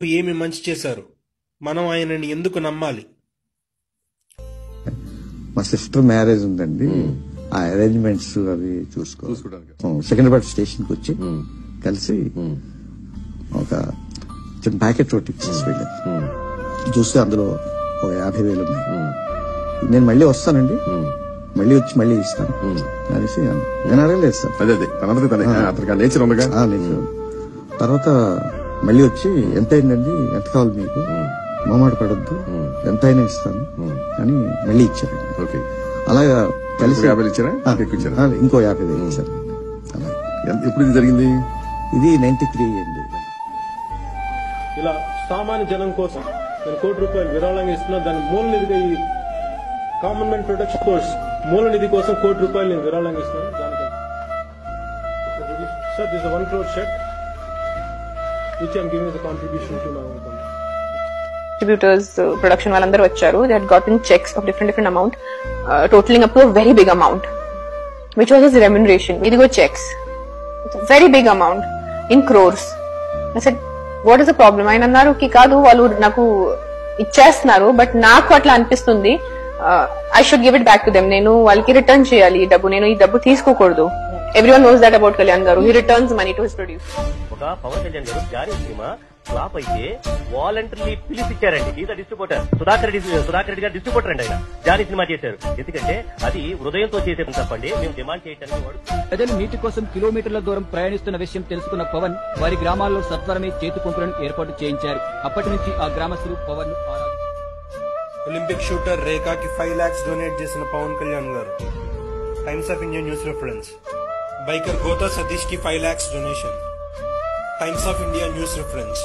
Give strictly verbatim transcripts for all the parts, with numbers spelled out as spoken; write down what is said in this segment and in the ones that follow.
ఏమి మంచి చేశారు, మనం ఆయనని ఎందుకు నమ్మాలి? మా సిస్టర్ మ్యారేజ్ ఉందండి, ఆ అరేంజ్మెంట్స్ అవి చూసుకో సికింద్రాబాద్ స్టేషన్ కి వచ్చి కలిసి ఒక చిన్న ప్యాకెట్ రోటీ ఇచ్చేసి వెళ్ళాను. చూస్తే అందులో ఒక యాభై వేలు ఉన్నాయి. నేను మళ్ళీ వస్తానండి, మళ్ళీ వచ్చి మళ్ళీ ఇస్తాను అనేసి నేను అడగలేదు సార్. అదే అదే నేచర్ ఉండగా నేచర్. తర్వాత మళ్ళీ వచ్చి ఎంత అయిందండి, ఎంత కావాలి మీకు, మొహమాట పడద్దు, ఎంత అయినా ఇస్తాను అని మళ్ళీ ఇచ్చారండి. అలాగా కలిసి యాభై ఇచ్చారా, ఇంకో యాభై వేలు ఇచ్చారు. ఎప్పుడు ఇది జరిగింది? ఇది నైన్టీ త్రీ అండి. ఇలా సామాన్య జనం కోసం నేను కోటి రూపాయలు విరాళంగా ఇస్తున్నా. దాని మూల నిధిగా ఈ కామన్ మ్యాన్ ప్రొటెక్షన్ కోర్స్ మూల నిధి కోసం కోటి రూపాయలు నేను విరాళంగా ఇస్తున్నాను. దానికి sir this one crore cheque which I'm giving the contribution to my own company. Distributors, uh, production వాళ్ళందరూ వచ్చారు. They had gotten checks of different different amount, uh, totaling up to a very big amount, which was his remuneration. ఇదిగో checks, it's a very big amount in crores. I said, what is the problem? ఆయన అన్నారు కి కాదు, వాళ్ళు నాకు ఇచ్చేస్తున్నారు, but నాకు అట్లా అనిపిస్తుంది, I should give it back to them. నేను వాళ్ళకి రిటర్న్ చేయాలి ఈ డబ్బు, నేను ఈ డబ్బు తీసుకోకూడదు. Everyone knows that about Kalyan garu. He returns money to his producer. ఒక పవన్ కళ్యాణ్ గారు జారీ సినిమా ఫ్లాప్ అయితే వాలంటరీ పిలిపిచ్చారండి. Is distributor Sudhakar Reddy Sudhakar Reddy garu distributor అండి. ఆయన జారీ సినిమా చేశారు. ఎందుకంటే అది హృదయంతో చేసేది తప్పండి, మేము డిమాండ్ చేయడానికి. వాడు ప్రజలు నీటి కోసం కిలోమీటర్ల దూరం ప్రయాణిస్తున్న విషయం తెలుసుకున్న పవన్ వారి గ్రామాల్లో సత్వరమే చేతి పంపులను ఏర్పాటు చేయించారు. అప్పటి నుంచి ఆ గ్రామస్తులు పవన్ ఒలింపిక్ షూటర్ రేఖాకి ఫైవ్ లాక్స్ డొనేట్ చేసిన Pawan Kalyan garu. Times of India news reference. Biker Gota Satish కి five lakhs donation. Times of India news reference.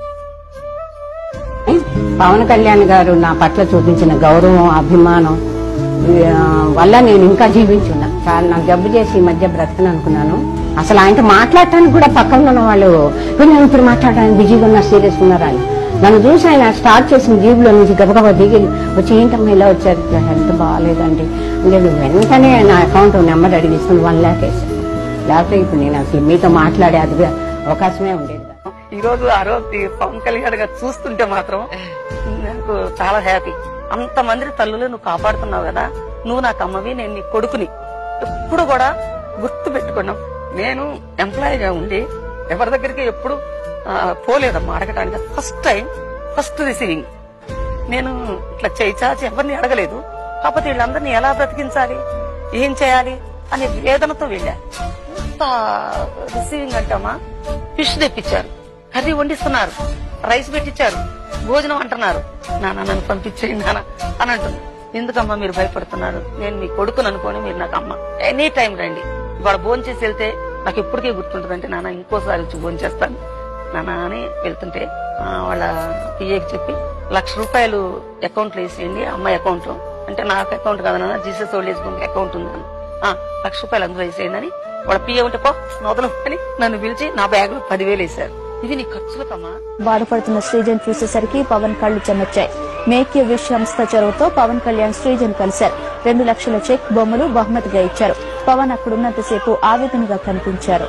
Pawan Kalyan garu నా పట్ల చూపించిన గౌరవం, అభిమానం వల్ల నేను ఇంకా జీవించున్నా. చాలా నాకు జబ్బు చేసి ఈ మధ్య బ్రతకను అనుకున్నాను. అసలు ఆయనతో మాట్లాడటానికి కూడా పక్కన ఉన్న వాళ్ళు నేను ఇప్పుడు మాట్లాడడానికి బిజీగా ఉన్నా, సీరియస్ ఉన్నారా అని నన్ను చూసి ఆయన స్టార్ట్ చేసిన జీబులో నుంచి గబగబా దిగి వచ్చి ఏంటమ్మా ఇలా వచ్చారు, హెల్త్ బాగాలేదండి లేదు, వెంటనే నా అకౌంట్ నెంబర్ అడిగిస్తుంది, వన్ ల్యాక్ వేసాను. లేకపోతే ఇప్పుడు నేను అసలు మీతో మాట్లాడే అది అవకాశమే ఉండేది. ఈ రోజు ఆ రోజు పవన్ కళ్యాణ్ గారు చూస్తుంటే మాత్రం నాకు చాలా హ్యాపీ. అంతమంది తల్లులు నువ్వు కాపాడుతున్నావు కదా, నువ్వు నాకు అమ్మవి, నేను నీ కొడుకుని ఎప్పుడు కూడా గుర్తు పెట్టుకున్నాం. నేను ఎంప్లాయీగా ఉండి ఎవరి దగ్గరికి ఎప్పుడు పోలేదమ్మా అడగటానికి. First time first receiving. నేను ఇట్లా చేయి చాచి ఎవరిని అడగలేదు. కాకపోతే వీళ్ళందరినీ ఎలా బ్రతికించాలి, ఏం చేయాలి అనే వేదనతో వెళ్ళా. ఇంత రిసీవింగ్ అంటామా, ఫిష్ తెప్పించారు, కర్రీ వండిస్తున్నారు, రైస్ పెట్టించారు, భోజనం అంటున్నారు. నాన్న నన్ను పంపించేయండి నాన్న అని అంటున్నారు. ఎందుకమ్మా మీరు భయపడుతున్నారు, నేను మీ కొడుకుని అనుకోని మీరు నాకు అమ్మ ఎనీ టైం రండి. ఇవాళ భోజనం చేసి వెళ్తే నాకు ఎప్పటికే గుర్తుంటుంది అంటే నాన్న ఇంకోసారి వచ్చి భోజనం చేస్తాను నాన్న అని వెళ్తుంటే వాళ్ళ పిఏకి చెప్పి లక్ష రూపాయలు అకౌంట్ లో వేసేయండి, అమ్మాయి అకౌంట్ అంటే నాకు అకౌంట్ కాదు నాన్న, Jesus old age home account ఉంది లక్ష రూపాయలు అందులో వేసేయండి అని వాళ్ళ పిఏ ఉంటే పో నోదలు అని నన్ను పిలిచి నా బ్యాగ్ లో పదివేలు వేశారు. ఇది నీ ఖర్చులకమ్మా. బాధపడుతున్న శ్రీజన్ చూసేసరికి పవన్ కళ్లు చెమర్చాయి. మేక్ యూ విష్ సంస్థ చొరవతో పవన్ కళ్యాణ్ శ్రీజన్ కలిశారు. రెండు లక్షల చెక్ బొమ్మలు బహుమతిగా ఇచ్చారు. పవన్ అక్కడున్నంతసేపు ఆవేదనగా కనిపించారు.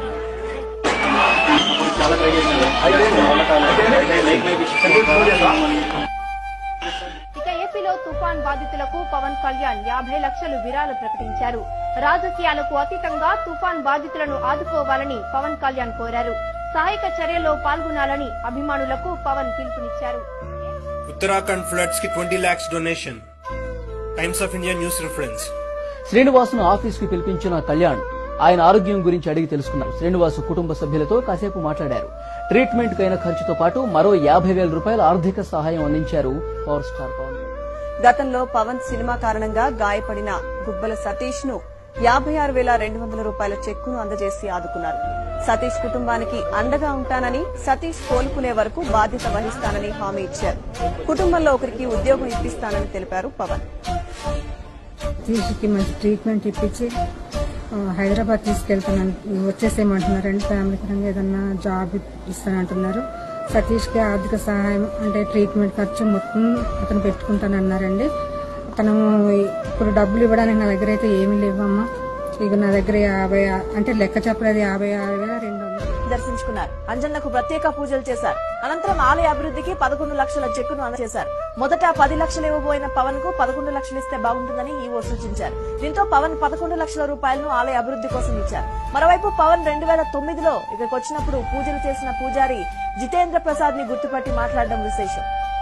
ఇక ఏపీలో తుఫాన్ బాధితులకు పవన్ కళ్యాణ్ యాభై లక్షలు విరాళం ప్రకటించారు. రాజకీయాలకు అతీతంగా తుఫాన్ బాధితులను ఆదుకోవాలని పవన్ కళ్యాణ్ కోరారు. సహాయక చర్యల్లో పాల్గొనాలని అభిమానులకు పవన్ పిలుపునిచ్చారు. ఉత్తరాఖండ్ ఫ్లడ్స్ కి twenty lakhs donation. Times of India news reference. శ్రీనివాసును ఆఫీస్ కి పిలిపించిన కళ్యాణ్ ఆయన ఆరోగ్యం గురించి అడిగి తెలుసుకున్నారు. శ్రీనివాసు కుటుంబ సభ్యులతో కాసేపు మాట్లాడారు. ట్రీట్మెంట్ కైన ఖర్చుతో పాటు మరో యాభై వేల రూపాయల ఆర్థిక సహాయం అందించారు పవర్ స్టార్ పవన్. గతంలో పవన్ సినిమా కారణంగా గాయపడిన గుబ్బల సతీష్ ను యాభై ఆరు వేల రెండు వందల రూపాయల చెక్కును అందజేసి ఆదుకున్నారు. సతీష్ కుటుంబానికి అండగా ఉంటానని, సతీష్ కోలుకునే వరకు బాధ్యత వహిస్తానని హామీ ఇచ్చారు. కుటుంబంలో ఒకరికి ఉద్యోగం ఇప్పిస్తానని తెలిపారు పవన్. సతీష్కి మంచి ట్రీట్మెంట్ ఇప్పించి హైదరాబాద్ తీసుకెళ్తానని వచ్చేసేయమంటున్నారండి. ఫ్యామిలీ పరంగా ఏదన్నా జాబ్ ఇస్తానంటున్నారు. సతీష్కి ఆర్థిక సహాయం అంటే ట్రీట్మెంట్ ఖర్చు మొత్తం అతను పెట్టుకుంటానన్నారండి. తను ఇప్పుడు డబ్బులు ఇవ్వడానికి నా దగ్గర అయితే ఏమీ లేవమ్మా. ఇక నా దగ్గర యాభై అంటే లెక్క చెప్పలేదు యాభై ఆరు వేల రెండు వందలు దర్శించుకున్నారు. అంజన్నకు ప్రత్యేక పూజలు చేశారు. అనంతరం ఆలయ అభివృద్ధికి పదకొండు లక్షల చెక్కును అందజేశారు. మొదట పది లక్షలు ఇవ్వబోయిన పవన్ కు పదకొండు లక్షలు ఇస్తే బాగుంటుందని ఈవో సూచించారు. దీంతో పవన్ పదకొండు లక్షల రూపాయలను ఆలయ అభివృద్ధి కోసం ఇచ్చారు. మరోవైపు పవన్ రెండు వేల తొమ్మిదిలో ఇక్కడికి వచ్చినప్పుడు పూజలు చేసిన పూజారి జితేంద్ర ప్రసాద్ ని గుర్తుపట్టి మాట్లాడడం విశేషం.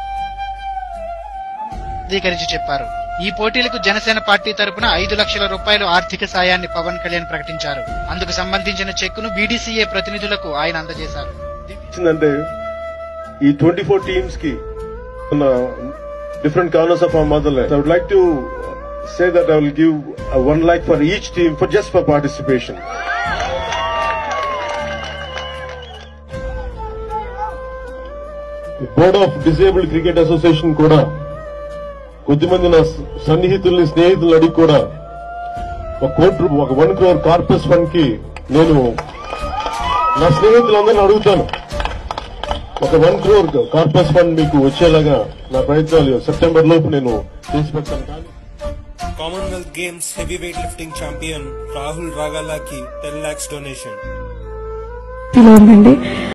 చెప్పారు. ఈ పోటీలకు జనసేన పార్టీ తరపున ఐదు లక్షల రూపాయలు ఆర్థిక సాయాన్ని పవన్ కళ్యాణ్ ప్రకటించారు. అందుకు సంబంధించిన చెక్కును బీడీసీఏ ప్రతినిధులకు ఆయన అందజేశారు. అంటే ఈ ట్వంటీ ఫోర్ టీమ్స్ కి different corners of our motherland. I would like to say that I will give one lakh for each team for just for participation. Board of disabled cricket association కూడా కొద్దిమంది నా సన్నిహితుల్ని స్నేహితులు అడిగి కూడా ఒక కోటి ఒక వన్ క్రోర్ కార్పస్ ఫండ్ కి నేను నా స్నేహితులందరినీ అడుగుతాను. ఒక వన్ క్రోర్ కార్పస్ ఫండ్ మీకు వచ్చేలాగా నా ప్రయత్నాలు సెప్టెంబర్ లోపు నేను చేసి పెడతాను. Commonwealth Games heavy weight lifting champion Rahul రాగాలాకి టెన్ లాక్స్ డొనేషన్.